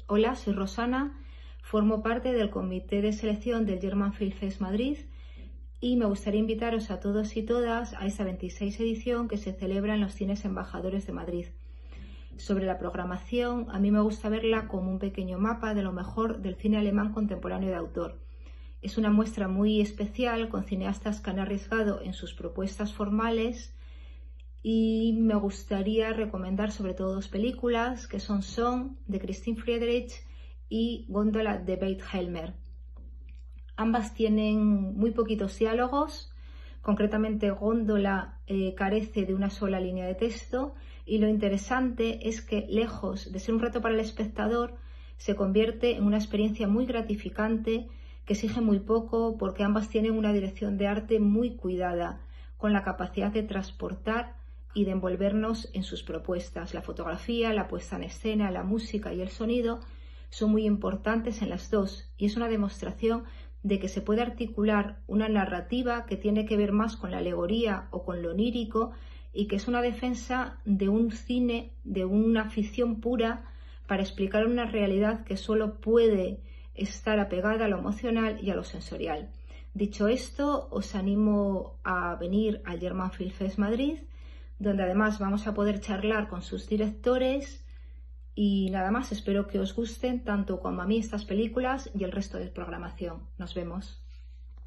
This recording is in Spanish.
Hola, soy Rosana, formo parte del comité de selección del German Film Fest Madrid y me gustaría invitaros a todos y todas a esta 26 edición que se celebra en los Cines Embajadores de Madrid. Sobre la programación, a mí me gusta verla como un pequeño mapa de lo mejor del cine alemán contemporáneo de autor. Es una muestra muy especial con cineastas que han arriesgado en sus propuestas formales y me gustaría recomendar sobre todo dos películas que son Song de Christine Friedrich y Góndola de Beit Helmer. Ambas tienen muy poquitos diálogos, concretamente Góndola carece de una sola línea de texto y lo interesante es que lejos de ser un reto para el espectador se convierte en una experiencia muy gratificante que exige muy poco porque ambas tienen una dirección de arte muy cuidada, con la capacidad de transportar y de envolvernos en sus propuestas. La fotografía, la puesta en escena, la música y el sonido son muy importantes en las dos y es una demostración de que se puede articular una narrativa que tiene que ver más con la alegoría o con lo onírico y que es una defensa de un cine, de una ficción pura para explicar una realidad que solo puede estar apegada a lo emocional y a lo sensorial. Dicho esto, os animo a venir al German Film Fest Madrid, donde además vamos a poder charlar con sus directores y nada más, espero que os gusten tanto como a mí estas películas y el resto de programación. Nos vemos.